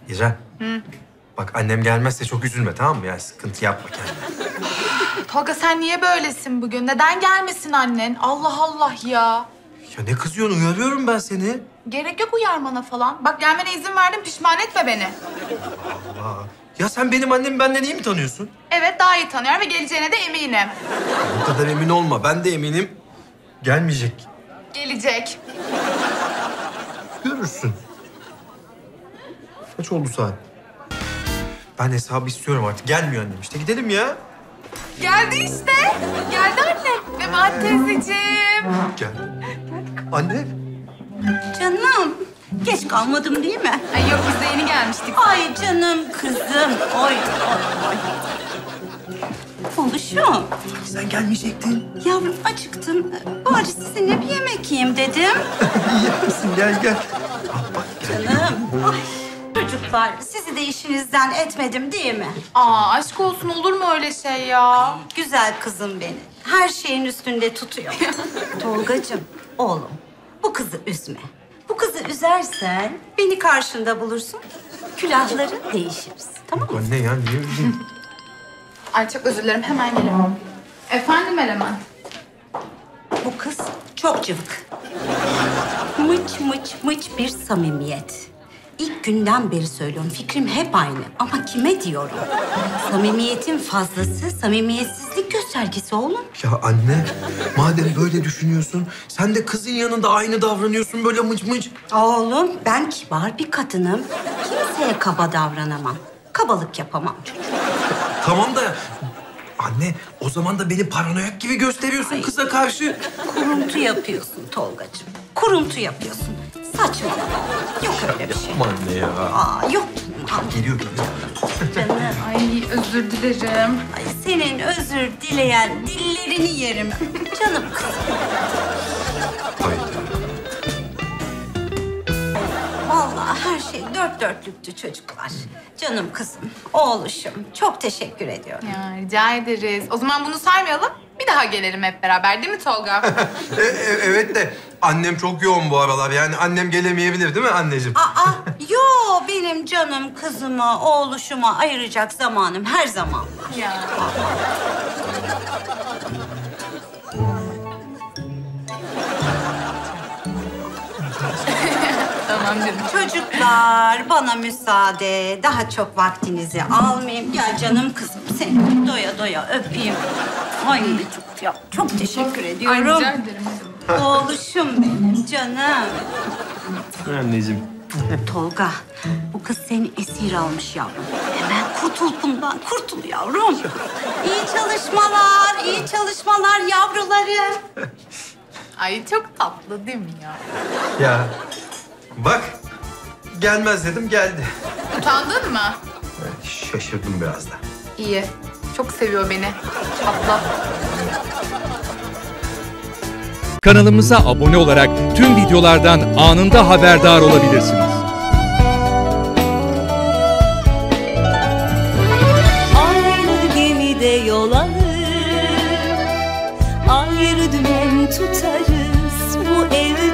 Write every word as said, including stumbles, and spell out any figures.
İrem. Hı? Bak annem gelmezse çok üzülme, tamam mı? Yani sıkıntı yapma kendine. Tolga sen niye böylesin bugün? Neden gelmesin annen? Allah Allah ya. Ya ne kızıyorsun? Uyarıyorum ben seni. Gerek yok uyarmana falan. Bak gelmene izin verdim, pişman etme beni. Allah. Ya sen benim annemi benden iyi mi tanıyorsun? Evet, daha iyi tanıyorum ve geleceğine de eminim. Bu kadar emin olma. Ben de eminim. Gelmeyecek. Gelecek. Görürsün. Kaç oldu saat? Ben hesabı istiyorum artık. Gelmiyor annem işte. Gidelim ya. Geldi işte. Geldi anne. Nebahat teyzeciğim. Gel. Anne. Canım, geç kalmadım değil mi? Ay yok, biz de yeni gelmiştik. Ay canım kızım, oy oy oy. Oluşum. Sen gelmeyecektin. Yavrum acıktım. Bari sizinle bir yemek yiyeyim dedim. İyi misin? Gel gel. Al bak gel. Canım. Ay. Çocuklar, sizi de işinizden etmedim değil mi? Aa aşk olsun, olur mu öyle şey ya? Güzel kızım beni. Her şeyin üstünde tutuyor. Tolgacığım, oğlum bu kızı üzme. Bu kızı üzersen beni karşında bulursun. Külahları değişiriz. Tamam mı? Anne ya niye üzüldün? Ay çok özür dilerim, hemen geliyorum. Efendim Eleman? Bu kız çok cıvık. Mıç mıç mıç bir samimiyet. İlk günden beri söylüyorum, fikrim hep aynı. Ama kime diyorum? Samimiyetin fazlası samimiyetsizlik göstergesi oğlum. Ya anne, madem böyle düşünüyorsun, sen de kızın yanında aynı davranıyorsun böyle mıç mıç. Oğlum, ben kibar bir kadınım. Kimseye kaba davranamam. Kabalık yapamam çocuğum. Tamam da anne, o zaman da beni paranoyak gibi gösteriyorsun kıza karşı. Kuruntu yapıyorsun Tolgacığım. Kuruntu yapıyorsun. Saçmalama. Yok öyle bir şey. Yapma anne ya. Aa, yok canım. Geliyor geliyor. Canım. Ay özür dilerim. Ay, senin özür dileyen dillerini yerim. Canım kızım. Haydi. Vallahi her şey dört dörtlüktü çocuklar. Canım kızım, oğluşum. Çok teşekkür ediyorum. Ya rica ederiz. O zaman bunu saymayalım. Bir daha gelelim hep beraber, değil mi Tolga? E, e, evet de annem çok yoğun bu aralar. Yani annem gelemeyebilir değil mi anneciğim? Aa, yo benim canım kızıma, oğluşuma ayıracak zamanım her zaman var. Ya. Tamam canım. Çocuklar bana müsaade. Daha çok vaktinizi almayayım. Gel canım kızım seni doya doya öpeyim. Ay çok, ya, çok teşekkür Ay ediyorum. rica ederim. Oğluşum benim canım. Anneciğim. Tolga, bu kız seni esir almış yavrum. Hemen kurtul bundan, kurtul yavrum. İyi çalışmalar, iyi çalışmalar yavrularım. Ay çok tatlı değil mi ya? Ya bak, gelmez dedim geldi. Utandın mı? Evet, şaşırdım biraz da. İyi. Çok seviyor beni. Çatla. Kanalımıza abone olarak tüm videolardan anında haberdar olabilirsiniz. Aynı gemide yol alır, ayrı dümen tutarız bu evde.